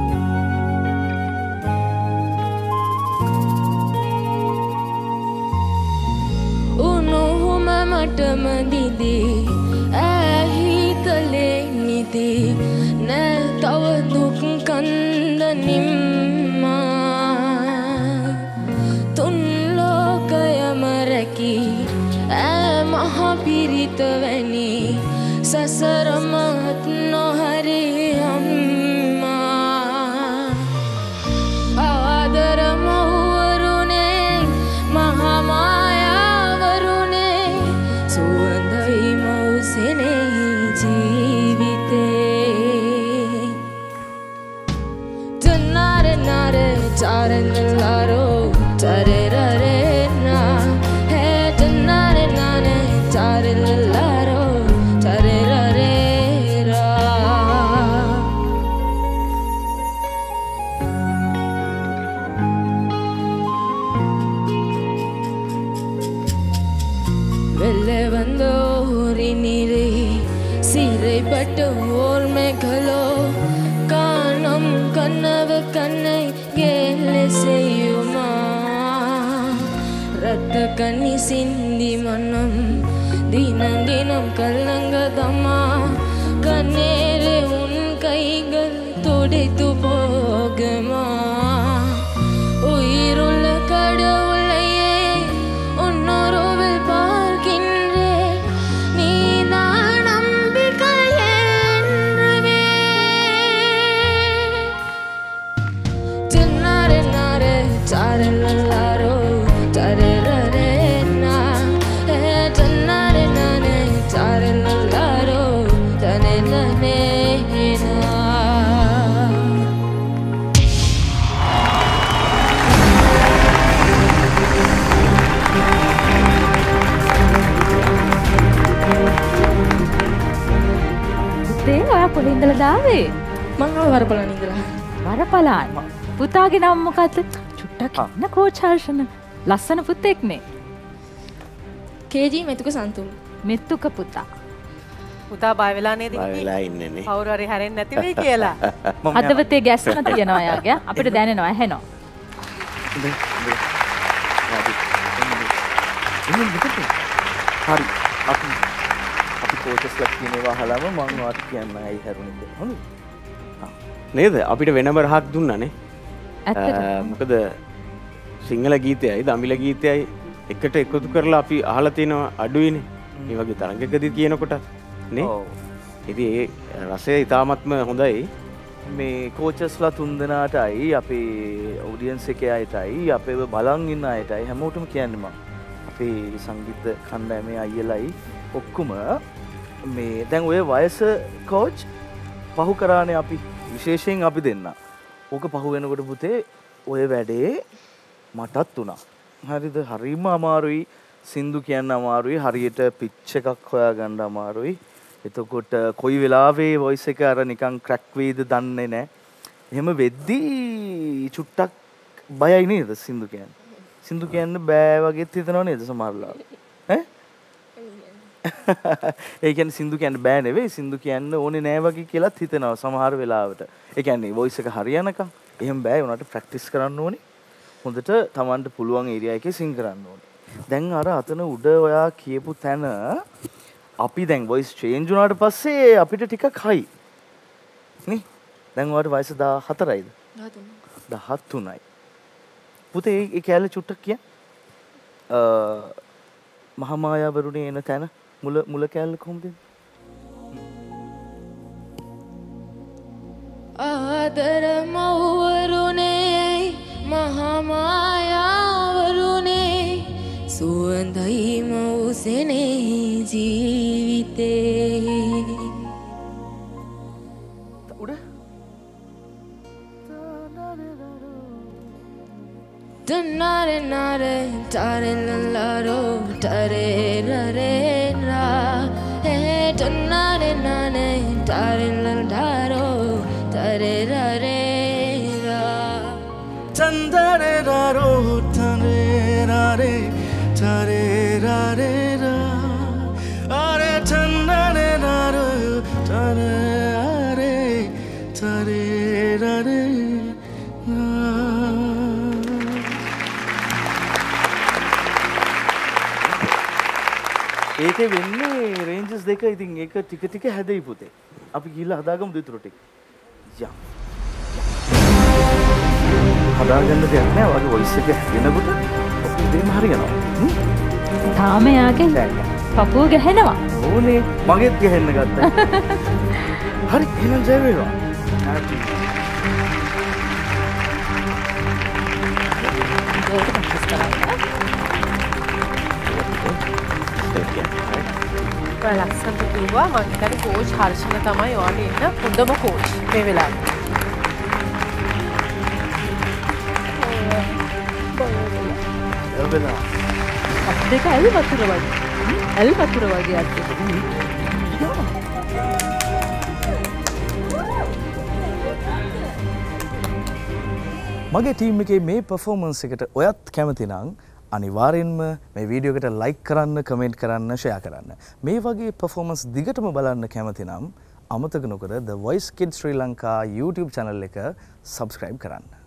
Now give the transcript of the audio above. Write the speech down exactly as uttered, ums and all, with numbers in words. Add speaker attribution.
Speaker 1: මටම දිදී ඇහි කලේ නිදි නෑ තව දුක් කන්ද නිම්මා තුන් ලෝකයම රැකී ඈ මහ පිරිත වැනි සසරමත් නොහරි අම්මා ආදර මව්වරුනේ මහා Taranalaro, tarerarena, hey, tanare-nane, taranalaro, tarerarera. Velle vandori nire, sirai pattu orme khalo, kanam kannava kannai. रत कनी सिंधी मनम दिनम दिनम कलंग दमा कनेरे उन कैगल तोड़े तु पोगमा उयरुल कडवुलये उन्नोरुविल पार्किन्रे नीदानंबिकयेन्रवे जन्नारे नारे चारलल्लारो
Speaker 2: කොහෙන්ද දාවේ
Speaker 1: මං ආව වරපලන් ඉඳලා
Speaker 2: වරපලන් පුතාගේ නම මොකද්ද චුට්ටක් ඉන්න කෝච් හර්ෂණ ලස්සන පුතෙක් නේ
Speaker 1: කේජී මෙතුක සන්තුන්
Speaker 2: මෙතුක පුතා
Speaker 3: පුතා බය වෙලා නේද
Speaker 4: බය වෙලා ඉන්නේ නේ
Speaker 3: කවුරු හරි හැරෙන්නේ නැති වෙයි කියලා
Speaker 2: හදවතේ ගැස්ම තියනවා යාගේ අපිට දැනෙනවා ඇහෙනවා
Speaker 5: හරි අපි කෝචස්ලා කියනවා අහලම මම වාට කියන්න ඇයි හැරුණේ කියලා. හොඳයි.
Speaker 4: නේද? අපිට වෙනම රහක් දුන්නානේ.
Speaker 2: ඇත්තට.
Speaker 4: මොකද සිංහල ගීතයයි දමිළ ගීතයයි එකට එකතු කරලා අපි අහලා තියෙනවා අඩුයිනේ. මේ වගේ තරංගකදී කියනකොට නේ.
Speaker 5: ඔව්.
Speaker 4: ඉතින් ඒ රසය ඉතාමත්ම හොඳයි.
Speaker 5: මේ කෝචස්ලා තුන්දෙනාටයි අපේ ඔඩියන්ස් එකේ අයටයි අපේව බලන් ඉන්න අයටයි හැමෝටම කියන්නේ මම. අපේ සංගීත කණ්ඩායමේ අයියලයි ඔක්කොම මේ දැන් ඔය වයස කෝච් පහු කරානේ අපි විශේෂයෙන් අපි දෙන්න. ඕක පහු වෙනකොට පුතේ ඔය වැඩේ මටත් උනා. හරිද? හරිම අමාරුයි. සින්දු කියන්න අමාරුයි. හරියට පිච් එකක් හොයාගන්න අමාරුයි. එතකොට කොයි වෙලාවෙ වොයිස් එක අර නිකන් ක්‍රැක් වෙයිද දන්නේ නැහැ. එහෙම වෙද්දී චුට්ටක් බයයි නේද සින්දු කියන්න. සින්දු කියන්න බෑ වගේත් හිතනව නේද සමහරවල්. ඈ? ඒ කියන්නේ සින්දු කියන්න බෑ නෙවෙයි සින්දු කියන්න ඕනේ නෑ වගේ කියලාත් හිතනවා සමහර වෙලාවට. ඒ කියන්නේ වොයිස් එක හරියනකම් එහෙම බෑ උනාට ප්‍රැක්ටිස් කරන්න ඕනේ. හොඳට Tamanට පුළුවන් ඒරියා එකේ සිං කරන්න ඕනේ. දැන් අර අතන උඩ ඔයා කියපු තැන අපි දැන් වොයිස් චේන්ජ් වුණාට පස්සේ අපිට ටිකක් හයි. නේ? දැන් ඔයාට වයස දාහතරයිද? දහතුනයි. පුතේ ඒ කැලේ චුට්ටක් කියන්න. අ මහාමායාවරුනේ එන තැන මුල මුල කැලේ කොහොමද?
Speaker 1: ආදර මව්වරුනේ මහාමායාවරුනේ සුවඳයි මව්සෙනේ ජීවිතේ
Speaker 5: උඩ
Speaker 1: Tanare nare tare lalaro tare rare ra hey tanare nane tare lalaro tare rare ra
Speaker 5: Tandare raro tare rare tare rare ra are tandare raro tare rare tare රරේ ඒක වෙන්නේ රේන්ජස් දෙක ඉතින් ඒක ටික ටික හැදෙයි පුතේ. අපි ගිහලා හදාගමු දෙතුරු ටික. යම්. හදාගන්න දෙයක් නෑ වගේ වොයිස් එක හැදෙනකොට අපි දෙම හරියනවා.
Speaker 2: තාම යාගේ පපුව ගැහෙනවා.
Speaker 5: ඕනේ මගෙත් ගැහෙන්න ගත්තා. හරි එහෙනම් ජය වේවා.
Speaker 3: ලස්සනට කිව්වා මං හිතන්නේ කෝච් හර්ෂණ තමයි ඔයාලට ඉන්න හොඳම කෝච් මේ වෙලාවේ.
Speaker 5: එවෙලා
Speaker 2: අත් දෙක ඇල් වතුර වගේ. ඇල් වතුර වගේ අත් දෙක.
Speaker 5: මගේ ටීම් එකේ මේ පර්ෆෝමන්ස් එකට ඔයත් කැමති නම් අනිවාර්යෙන්ම මේ වීඩියෝ එකට ලයික් කරන්න, කමෙන්ට් කරන්න, ෂෙයා කරන්න. මේ වගේ පර්ෆෝමන්ස් දිගටම බලන්න කැමති නම් අමතක නොකර The Voice Kids Sri Lanka YouTube channel එක subscribe කරන්න.